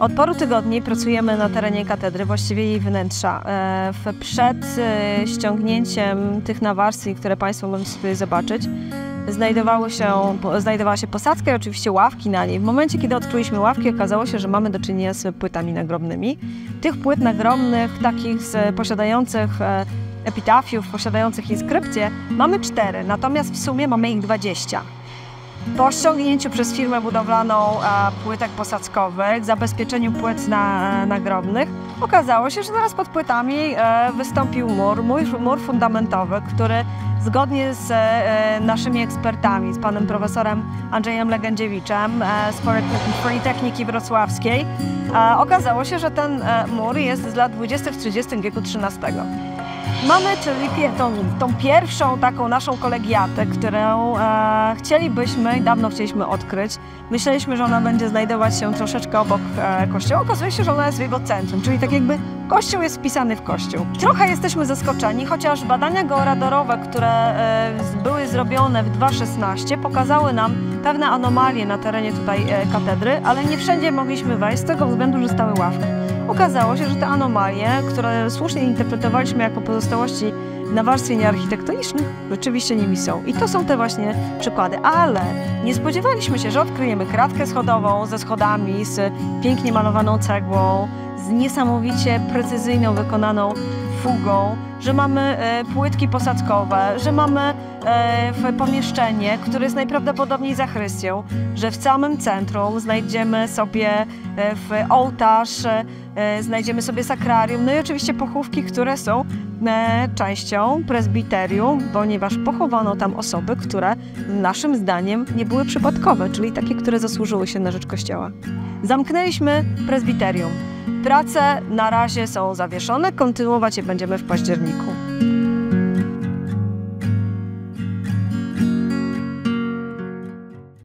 Od paru tygodni pracujemy na terenie katedry, właściwie jej wnętrza. Przed ściągnięciem tych nawarstwień, które Państwo mogą sobie zobaczyć, znajdowała się posadzka i oczywiście ławki na niej. W momencie, kiedy odkryliśmy ławki, okazało się, że mamy do czynienia z płytami nagrobnymi. Tych płyt nagrobnych, takich posiadających epitafiów, posiadających inskrypcje, mamy 4, natomiast w sumie mamy ich 20. Po ściągnięciu przez firmę budowlaną płytek posadzkowych, zabezpieczeniu płyt nagrobnych, okazało się, że zaraz pod płytami wystąpił mur fundamentowy, który zgodnie z naszymi ekspertami, z panem profesorem Andrzejem Legędziewiczem z Politechniki Wrocławskiej, okazało się, że ten mur jest z lat 20. w 30. wieku XIII. Mamy czyli tą pierwszą taką naszą kolegiatę, którą dawno chcieliśmy odkryć. Myśleliśmy, że ona będzie znajdować się troszeczkę obok kościoła. Okazuje się, że ona jest w jego centrum, czyli tak jakby kościół jest wpisany w kościół. Trochę jesteśmy zaskoczeni, chociaż badania georadorowe, które były zrobione w 2016, pokazały nam pewne anomalie na terenie tutaj katedry, ale nie wszędzie mogliśmy wejść z tego względu, że stały ławki. Okazało się, że te anomalie, które słusznie interpretowaliśmy jako pozostałości nawarstwień architektonicznych, rzeczywiście nimi są. I to są te właśnie przykłady. Ale nie spodziewaliśmy się, że odkryjemy kratkę schodową ze schodami, z pięknie malowaną cegłą, z niesamowicie precyzyjną wykonaną fugą, że mamy płytki posadzkowe, że mamy pomieszczenie, które jest najprawdopodobniej zachrystią, że w samym centrum znajdziemy sobie ołtarz, znajdziemy sobie sakrarium, no i oczywiście pochówki, które są częścią prezbiterium, ponieważ pochowano tam osoby, które naszym zdaniem nie były przypadkowe, czyli takie, które zasłużyły się na rzecz Kościoła. Zamknęliśmy prezbiterium. Prace na razie są zawieszone, kontynuować je będziemy w październiku.